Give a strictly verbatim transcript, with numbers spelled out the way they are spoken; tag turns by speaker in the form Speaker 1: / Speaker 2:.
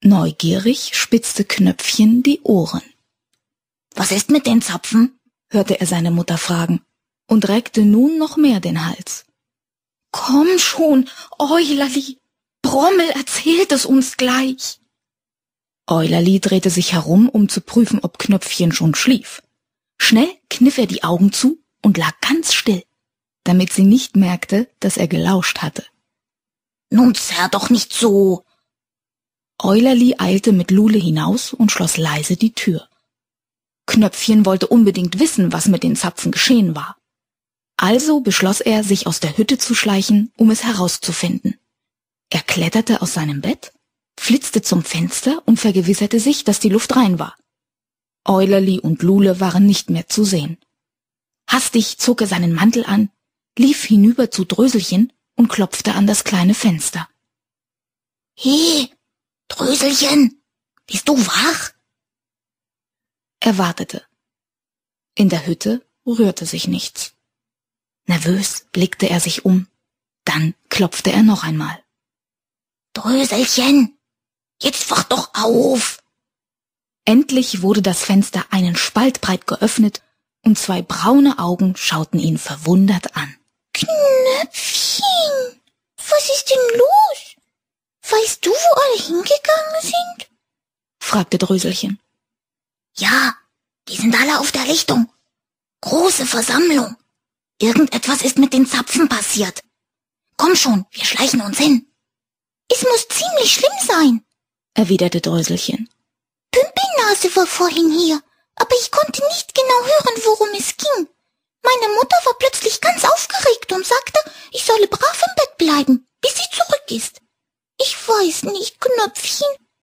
Speaker 1: Neugierig spitzte Knöpfchen die Ohren.
Speaker 2: »Was ist mit den Zapfen?«
Speaker 1: hörte er seine Mutter fragen und reckte nun noch mehr den Hals. »Komm schon, Äulerli, Brommel erzählt es uns gleich.« Äulerli drehte sich herum, um zu prüfen, ob Knöpfchen schon schlief. Schnell kniff er die Augen zu und lag ganz still, damit sie nicht merkte, dass er gelauscht hatte.
Speaker 2: »Nun zerr doch nicht so!«
Speaker 1: Äulerli eilte mit Lule hinaus und schloss leise die Tür. Knöpfchen wollte unbedingt wissen, was mit den Zapfen geschehen war. Also beschloss er, sich aus der Hütte zu schleichen, um es herauszufinden. Er kletterte aus seinem Bett, flitzte zum Fenster und vergewisserte sich, dass die Luft rein war. Äulerli und Lule waren nicht mehr zu sehen. Hastig zog er seinen Mantel an, lief hinüber zu Dröselchen und klopfte an das kleine Fenster.
Speaker 2: »He, Dröselchen, bist du wach?«
Speaker 1: Er wartete. In der Hütte rührte sich nichts. Nervös blickte er sich um, dann klopfte er noch einmal.
Speaker 2: »Dröselchen, jetzt wach doch auf!«
Speaker 1: Endlich wurde das Fenster einen Spalt breit geöffnet und zwei braune Augen schauten ihn verwundert an.
Speaker 2: »Knöpfchen, was ist denn los? Weißt du, wo alle hingegangen sind?«
Speaker 1: fragte Dröselchen.
Speaker 2: »Ja, die sind alle auf der Lichtung. Große Versammlung. Irgendetwas ist mit den Zapfen passiert. Komm schon, wir schleichen uns hin.« »Es muss ziemlich schlimm sein«,
Speaker 1: erwiderte Dröselchen.
Speaker 2: »Pimpelnase war vorhin hier, aber ich konnte nicht genau hören, worum es ging. Meine Mutter war plötzlich ganz aufgeregt und sagte, ich solle brav im Bett bleiben, bis sie zurück ist. Ich weiß nicht, Knöpfchen,